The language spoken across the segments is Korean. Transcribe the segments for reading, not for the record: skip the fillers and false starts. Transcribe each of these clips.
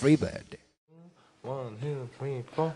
Freebird. 1, 2, 3, 4.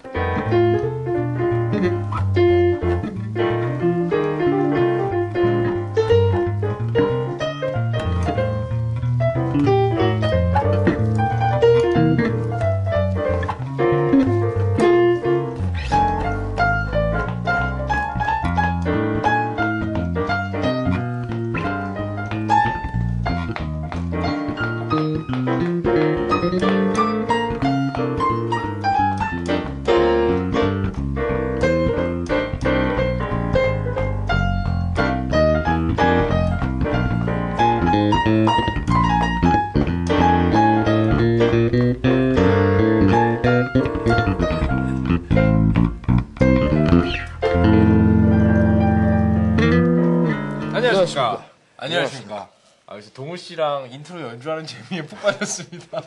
안녕하십니까. 그래서 동우 씨랑 인트로 연주하는 재미에 푹 빠졌습니다.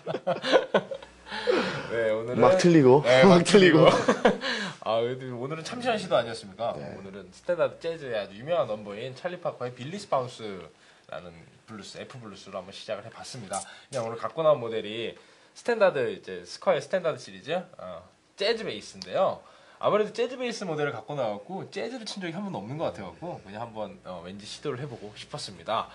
네, 오늘은 막 틀리고, 네, 막 틀리고. 오늘은 참신한 시도 아니었습니까? 네. 오늘은 스탠다드 재즈의 아주 유명한 넘버인 찰리 파커의 빌리스 바운스라는 블루스, F 블루스로 한번 시작을 해봤습니다. 그냥 오늘 갖고 나온 모델이 스탠다드 이제 스퀘어 스탠다드 시리즈 재즈 베이스인데요. 아무래도 재즈 베이스 모델을 갖고 나왔고 재즈를 친 적이 한 번도 없는 것 같아갖고 그냥 한번 왠지 시도를 해보고 싶었습니다.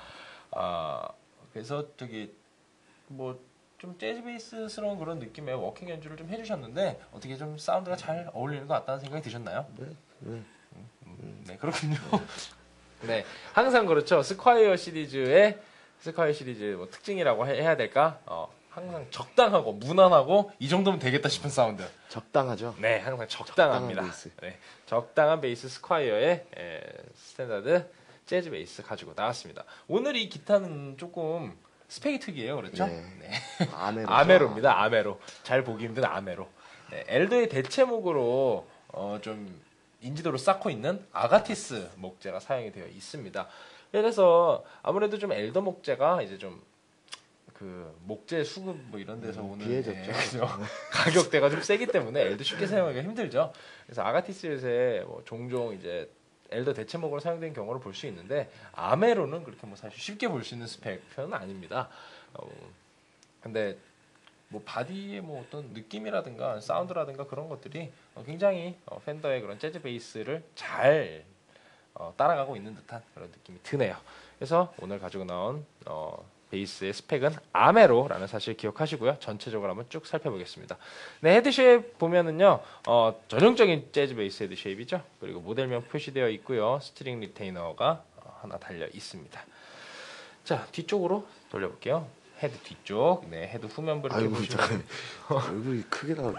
그래서 저기 뭐 좀 재즈 베이스스러운 그런 느낌의 워킹 연주를 좀 해주셨는데 어떻게 좀 사운드가 잘 어울리는 것 같다는 생각이 드셨나요? 네. 네, 그렇군요. 네, 항상 그렇죠. 스콰이어 시리즈 뭐 특징이라고 해야 될까? 항상 적당하고 무난하고 이 정도면 되겠다 싶은 사운드. 적당하죠. 네, 항상 적당합니다. 베이스. 네, 적당한 베이스 스콰이어의 스탠다드 재즈 베이스 가지고 나왔습니다. 오늘 이 기타는 조금 스펙이 특이해요, 그렇죠? 네. 아메로죠. 아메로입니다. 아메로. 잘 보기 힘든 아메로. 네, 엘더의 대체목으로 좀 인지도를 쌓고 있는 아가티스 목재가 사용이 되어 있습니다. 그래서 아무래도 좀 엘더 목재가 이제 좀 그 목재 수급 뭐 이런 데서 오는 비해졌죠. 그죠? 가격대가 좀 세기 때문에 엘더 쉽게 사용하기가 힘들죠. 그래서 아가티스 요새 뭐 종종 이제 엘더 대체목으로 사용된 경우를 볼 수 있는데 아메로는 그렇게 뭐 사실 쉽게 볼 수 있는 스펙은 아닙니다. 근데 뭐 바디의 뭐 어떤 느낌이라든가 사운드라든가 그런 것들이 굉장히 펜더의 그런 재즈 베이스를 잘 따라가고 있는 듯한 그런 느낌이 드네요. 그래서 오늘 가지고 나온 베이스의 스펙은 아메로라는 사실 기억하시고요. 전체적으로 한번 쭉 살펴보겠습니다. 네, 헤드 쉐입 보면은요, 전형적인 재즈 베이스 헤드 쉐입이죠. 그리고 모델명 표시되어 있고요. 스트링 리테이너가 하나 달려 있습니다. 자, 뒤쪽으로 돌려볼게요. 헤드 뒤쪽, 네, 헤드 후면부를 아이고, 보시면 얼굴이 크게 나와.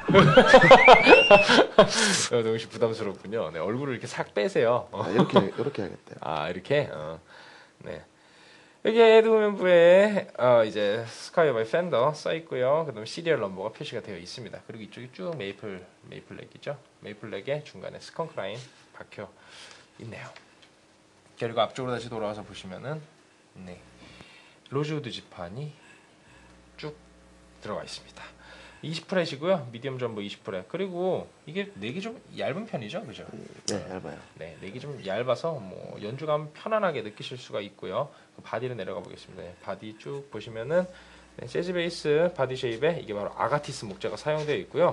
너무 부담스럽군요. 네, 얼굴을 이렇게 싹 빼세요. 이렇게 해야겠다. 이렇게, 네. 여기 헤드 후면부에 이제 스콰이어 바이 펜더 써 있고요. 그다음에 시리얼 넘버가 표시가 되어 있습니다. 그리고 이쪽이 쭉 메이플렉이죠. 메이플렉에 중간에 스컹크 라인 박혀 있네요. 그리고 앞쪽으로 다시 돌아와서 보시면은 네, 로즈우드 지판이 쭉 들어가 있습니다. 20프렛이고요. 미디엄 전부 20프렛. 그리고 이게 넥이 좀 얇은 편이죠, 그죠? 네, 얇아요. 네, 넥이 좀 얇아서 뭐 연주감 편안하게 느끼실 수가 있고요. 바디로 내려가 보겠습니다. 네, 바디 쭉 보시면은 네, 재즈 베이스 바디 쉐입에 이게 바로 아가티스 목재가 사용되어 있고요.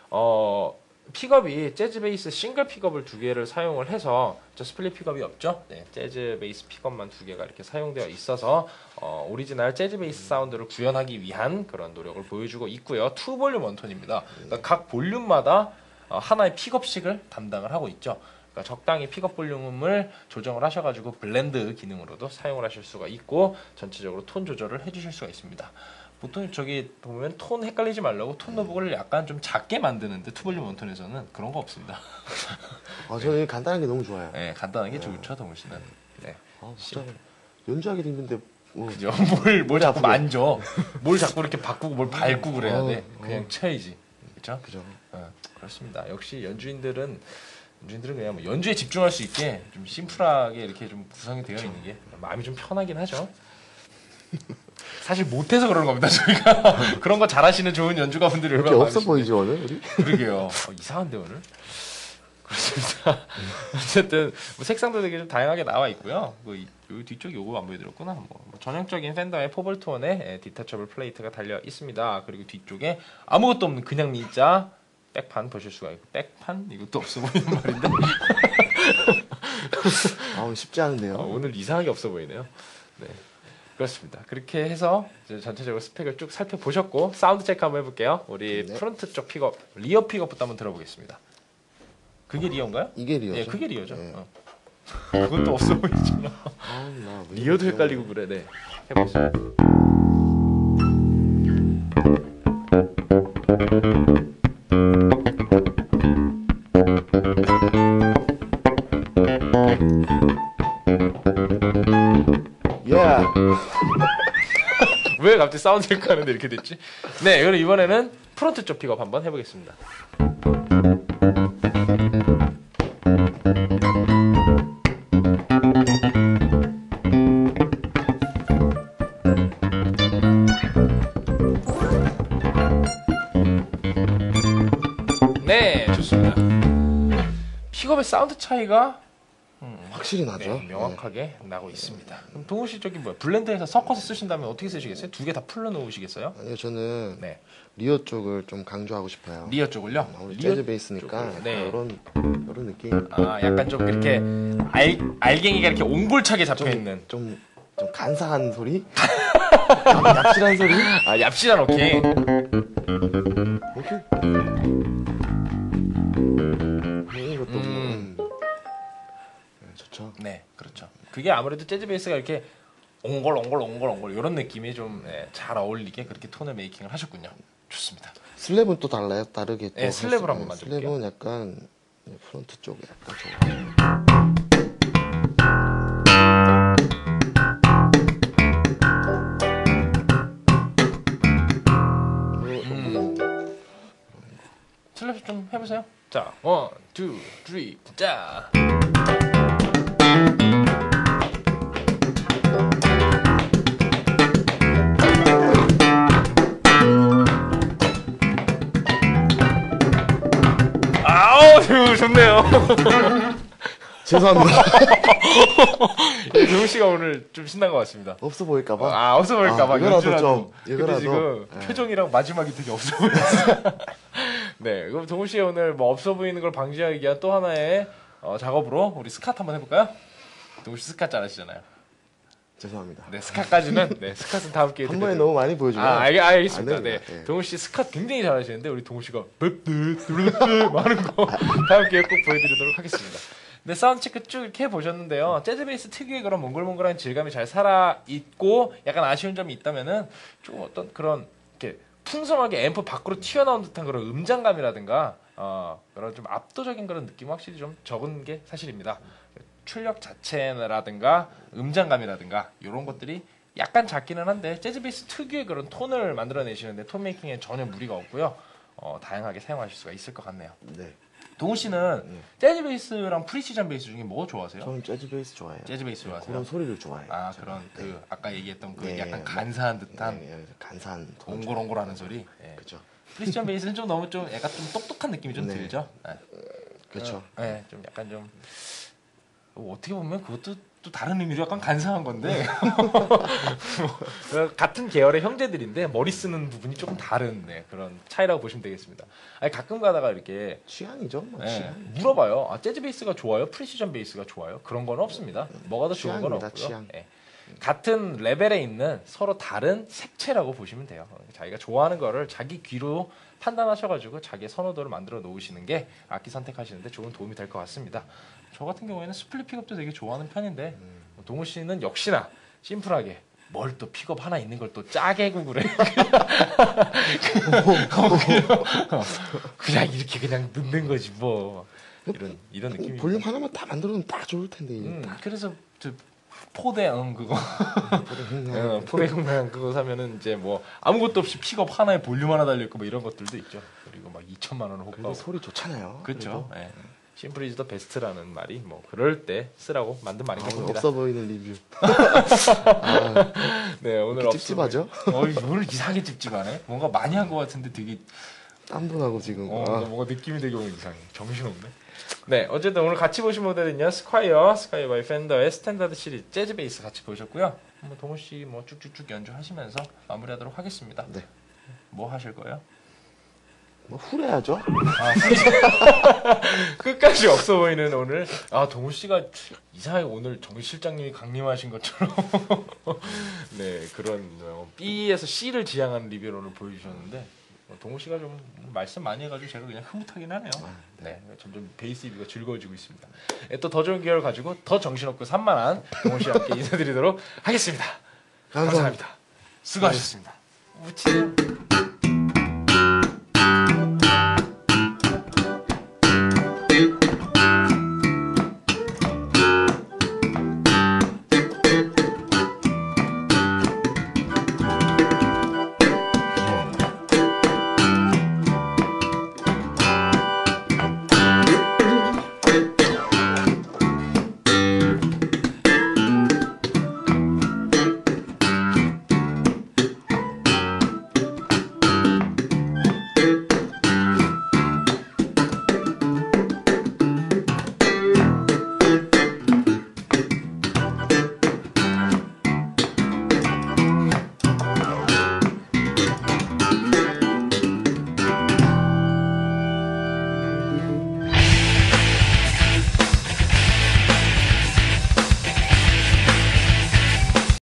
픽업이 재즈 베이스 싱글 픽업을 두 개를 사용을 해서 저 스플릿 픽업이 없죠. 네, 재즈 베이스 픽업만 두 개가 이렇게 사용되어 있어서 오리지널 재즈 베이스 사운드를 구현하기 위한 그런 노력을 보여주고 있고요. 투 볼륨 원톤입니다. 그러니까 각 볼륨마다 하나의 픽업식을 담당을 하고 있죠. 그러니까 적당히 픽업 볼륨을 조정을 하셔가지고 블렌드 기능으로도 사용을 하실 수가 있고 전체적으로 톤 조절을 해주실 수가 있습니다. 보통 저기 보면 톤 헷갈리지 말라고 톤 노브를 약간 좀 작게 만드는데 투볼륨 원톤에서는 그런 거 없습니다. 저는 간단한 게 너무 좋아요. 네, 간단한 게 좋죠, 동훈 씨는. 네. 진짜 연주하기도 힘든데. 그죠? 뭘 자꾸 만져. 뭘 자꾸 이렇게 바꾸고 뭘 밟고 그래야 돼. 그냥 쳐야지. 그죠? 그죠. 그렇습니다. 역시 연주인들은 그냥 뭐 연주에 집중할 수 있게 좀 심플하게 이렇게 좀 구성이 되어 있는 게 마음이 좀 편하긴 하죠. 사실 못해서 그러는 겁니다, 저희가. 그런 거 잘하시는 좋은 연주가분들이 이렇게 얼마나 없어 보이죠, 오늘? 우리? 그러게요. 이상한데, 오늘? 그렇습니다. 어쨌든 뭐 색상도 되게 좀 다양하게 나와 있고요. 요 뒤쪽 요거 안 보여드렸구나. 뭐 전형적인 펜더의 포볼트원의 디타처블 플레이트가 달려 있습니다. 그리고 뒤쪽에 아무것도 없는 그냥 미자 백판 보실 수가 있고 백판 이것도 없어 보이는 말인데. 쉽지 않은데요. 오늘 이상하게 없어 보이네요. 네. 그렇습니다. 그렇게 해서 이제 전체적으로 스펙을 쭉 살펴보셨고 사운드 체크 한번 해볼게요. 우리 네. 프론트 쪽 픽업, 리어 픽업부터 한번 들어보겠습니다. 그게 리어인가요? 이게 리어죠? 예, 그게 리어죠. 네. 그것도 없어 보이잖아. 리어도 헷갈리고 그래. 네. 해보겠습니다. 왜 갑자기 사운드 체크 하는데 이렇게 됐지? 네, 그럼 이번에는 프론트 쪽 픽업 한번 해보겠습니다. 네, 좋습니다. 픽업의 사운드 차이가 확실히 나죠. 네, 명확하게 나고 있습니다. 그럼 동우 씨 저기 뭐야? 블렌더에서 섞어서 쓰신다면 어떻게 쓰시겠어요? 두 개 다 풀러 놓으시겠어요? 아니요, 저는 네. 리어 쪽을 좀 강조하고 싶어요. 리어 쪽을요? 우리 리어 재즈 베이스니까 쪽을, 네. 이런 느낌. 약간 좀 이렇게 알갱이가 이렇게 옹골차게 잡혀 있는 좀 간사한 소리? 얍실한 소리? 얍실한 오케이. 이것도 좋죠. 네, 그렇죠. 그게 아무래도 재즈 베이스가 이렇게 옹골 이런 느낌이 좀 잘 어울리게 그렇게 톤을 메이킹을 하셨군요. 좋습니다. 슬랩은 또 달라요? 다르게 또. 네, 슬랩을 한번 만져볼게요. 슬랩은 약간 프론트 쪽에 약간 슬랩 좀 해보세요. 자, 1, 2, 3, 자. 아우, 좋네요. 죄송합니다. 정우 씨가 오늘 좀 신난 것 같습니다. 없어 보일까봐. 없어 보일까봐. 이거라도 좀. 근데 지금 표정이랑 마지막이 되게 없어 보였어요. 네, 그럼 동우 씨 오늘 뭐 없어 보이는 걸 방지하기 위한 또 하나의 작업으로 우리 스캇 한번 해볼까요? 동우 씨 스캇 잘하시잖아요. 죄송합니다. 네, 스캇까지는 스캇은 다음 기회에 한 번에 너무 많이 보여주면 알겠습니다. 네, 동우 씨 스캇 굉장히 잘하시는데 우리 동우 씨가 많은 거 다음 기회에 꼭 보여드리도록 하겠습니다. 네, 사운드 체크 쭉 이렇게 해보셨는데요. 재즈 베이스 특유의 그런 몽글몽글한 질감이 잘 살아있고 약간 아쉬운 점이 있다면은 좀 어떤 그런 이렇게 풍성하게 앰프 밖으로 튀어나온 듯한 그런 음장감이라든가 그런 좀 압도적인 그런 느낌 확실히 좀 적은 게 사실입니다. 출력 자체라든가 음장감이라든가 이런 것들이 약간 작기는 한데 재즈 베이스 특유의 그런 톤을 만들어내시는데 톤 메이킹에 전혀 무리가 없고요. 다양하게 사용하실 수가 있을 것 같네요. 네. 동우 씨는 재즈 베이스랑 프리시전 베이스 중에 뭐 좋아하세요? 저는 재즈 베이스 좋아해요. 재즈 베이스 좋아하세요? 그런 소리를 좋아해요. 그런 그 아까 얘기했던 그 네, 약간 간사한 듯한 간사한 옹골옹골하는 소리. 그렇죠. 프리시전 베이스는 좀 너무 좀 약간 좀 똑똑한 느낌이 좀 들죠. 그렇죠. 네, 좀 약간 좀 어떻게 보면 그것도 또 다른 의미로 약간 간사한 건데 같은 계열의 형제들인데 머리 쓰는 부분이 조금 다른 그런 차이라고 보시면 되겠습니다. 가끔 가다가 이렇게 취향이죠. 취향. 물어봐요. 재즈 베이스가 좋아요? 프리시전 베이스가 좋아요? 그런 건 없습니다. 뭐가 더 좋은 건 없고요. 취향. 같은 레벨에 있는 서로 다른 색채라고 보시면 돼요. 자기가 좋아하는 거를 자기 귀로 판단하셔가지고 자기의 선호도를 만들어 놓으시는 게 악기 선택하시는데 좋은 도움이 될 것 같습니다. 저 같은 경우에는 스플릿 픽업도 되게 좋아하는 편인데 동우 씨는 역시나 심플하게 뭘 또 픽업 하나 있는 걸 또 짜게 구그래. 그냥 이렇게 그냥 넣는 거지 뭐. 이런 느낌이. 볼륨 하나만 다 만들어놓으면 딱 좋을 텐데. 그래서 저 포대응 그거. 포대응 그거 사면은 이제 뭐 아무것도 없이 픽업 하나에 볼륨 하나 달려 있고 뭐 이런 것들도 있죠. 그리고 막 2천만 원을 호가하고. 소리 좋잖아요. 그렇죠. 네. 심플 이즈 더 베스트라는 말이 뭐 그럴 때 쓰라고 만든 말인 것 같습니다. 없어 보이는 리뷰. 네, 오늘 찝찝하죠? 오늘 이상하게 찝찝하네. 뭔가 많이 한 것 같은데 되게 땀도 나고 지금. 뭔가 느낌이 되게 오늘 이상해. 정신없네. 네, 어쨌든 오늘 같이 보신 모델은요, 스콰이어 바이 펜더의 스탠다드 시리즈 재즈 베이스 같이 보셨고요. 한번 동훈 씨 뭐 쭉쭉쭉 연주하시면서 마무리하도록 하겠습니다. 네. 뭐 하실 거예요? 뭐 후려야죠. 끝까지 없어 보이는 오늘. 동훈 씨가 이상하게 오늘 정 실장님이 강림하신 것처럼 네 그런 B에서 C를 지향하는 리뷰를 오늘 보여주셨는데 동훈 씨가 좀 말씀 많이 해가지고 제가 그냥 흐뭇하긴 하네요. 네, 점점 베이스 리뷰가 즐거워지고 있습니다. 또 더 좋은 기회를 가지고 더 정신없고 산만한 동훈 씨와 함께 인사드리도록 하겠습니다. 감사합니다. 수고하셨습니다. 우치.